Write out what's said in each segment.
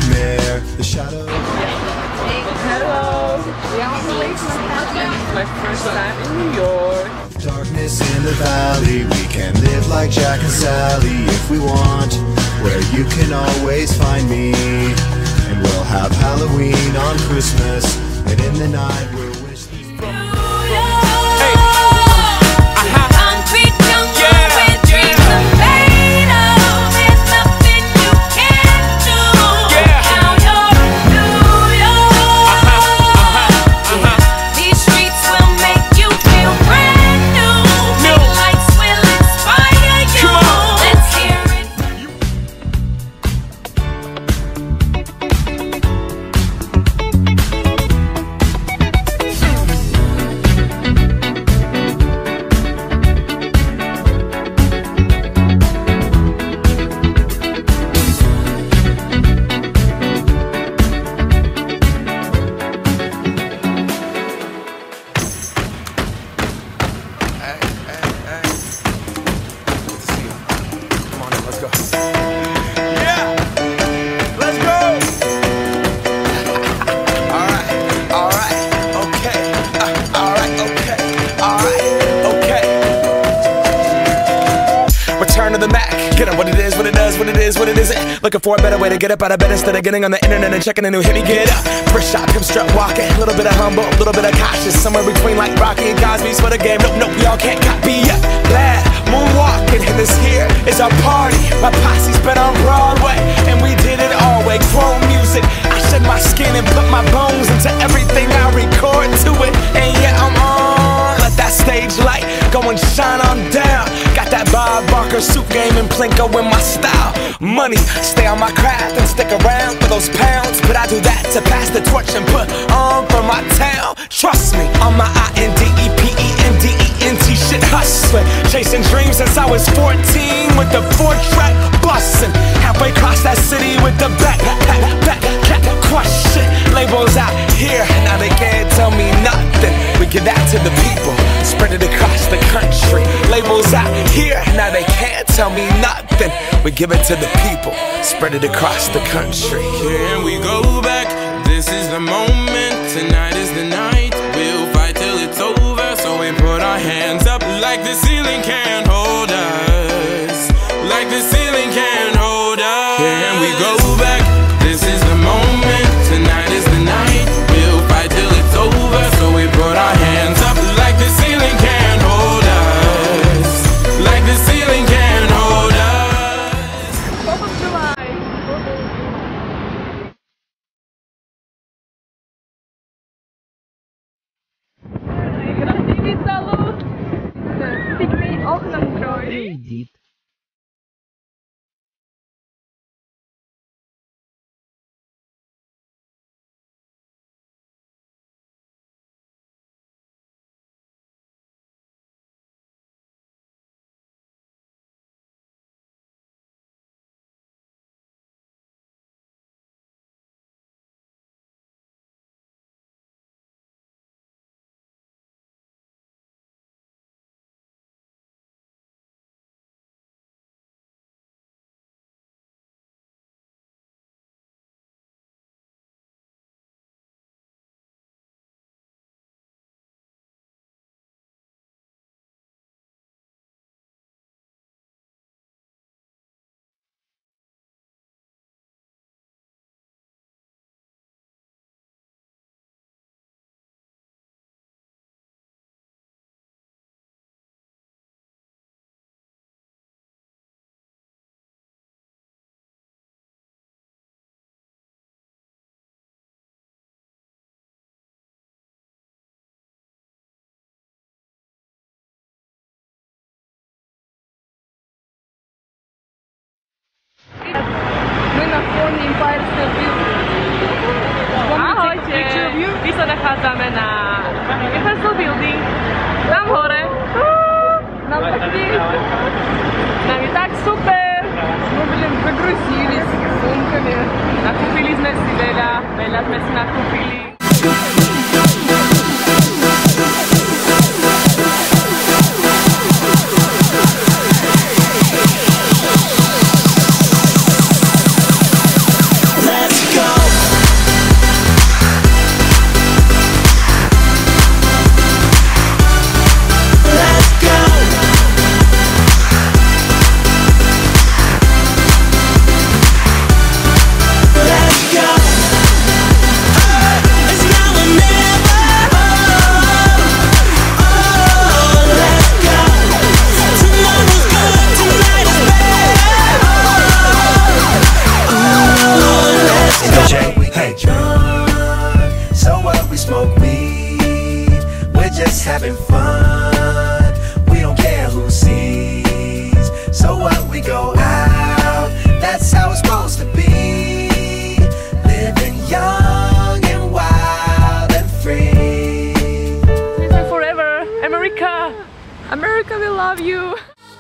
nightmare. The shadow. Hello. My first time in New York. Darkness in the valley. We can live like Jack and Sally if we want. Where you can always find me. And we'll have Halloween on Christmas. And in the night we'll wish these to the Mac, get on what it is, what it does, what it is, what it isn't. Looking for a better way to get up out of bed instead of getting on the internet and checking a new hit. Me get up, first shot, pimp strut walking, a little bit of humble, a little bit of cautious, somewhere between like Rocky and Cosby's for the game. Nope, nope, y'all can't copy yet. Glad moonwalking, and this here is our party. My posse's been on Broadway, and we did it all way. Chrome music, I shed my skin and put my bones into everything I record to it. And yeah, I'm on. Let that stage light go and shine on down. Got that Bob Barker suit game and Plinko in my style. Money, stay on my craft and stick around for those pounds. But I do that to pass the torch and put on for my town. Trust me, on my INDEPENDENT shit hustling. Chasing dreams since I was 14 with the 4-track bustin'. Halfway across that city with the back crush shit. Labels out here, now they can't tell me nothing. We give that to the people, spread it across the country. Labels out here, now they can't tell me nothing. We give it to the people, spread it across the country. Can we go back? This is the moment, tonight is the night. We'll fight till it's over, so we put our hands up like the ceiling can't hold us. Like the ceiling can't hold us. Can we go back? This is the moment, tonight is the night. We'll fight till it's over, so we put our hands up like the ceiling can't hold us. Like the ceiling can't hold us. 4th of July. Красивый салют. Стекли окном крой. My na fóne Empire State Building. Ahojte, my sa nachádzame na Empire State Building. Tam hore. Нам je tak super. Мы, загрузились сумками. Nakúpili sme si veľa sme si nakúpili. Let's go. love you.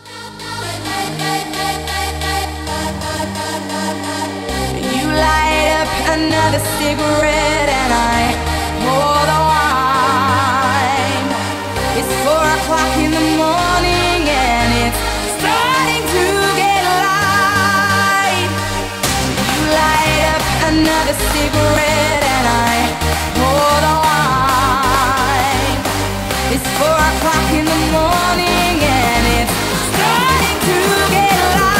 You light up another cigarette and I pour the wine. It's 4 o'clock in the morning and it's starting to get light. You light up another cigarette and I pour the wine. It's 4 o'clock in the morning and it's starting to get light.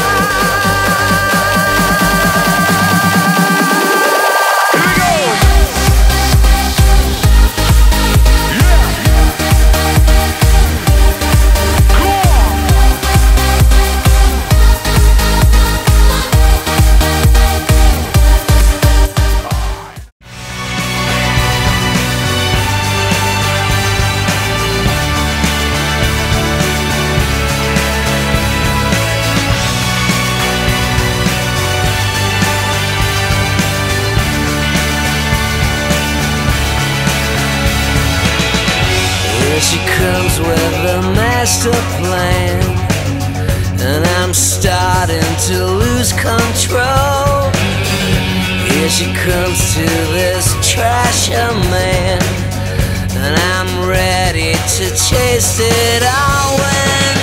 She comes with a master plan, and I'm starting to lose control. Here she comes to this trasher man, and I'm ready to chase it all when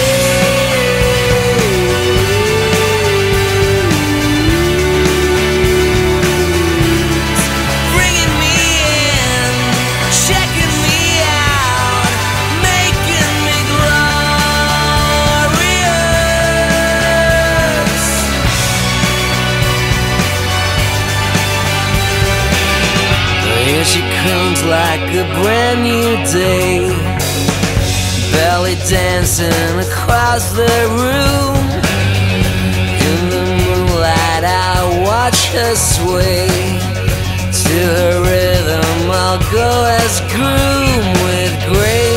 she comes like a brand new day, belly dancing across the room. In the moonlight I watch her sway, to her rhythm I'll go as groom with grace.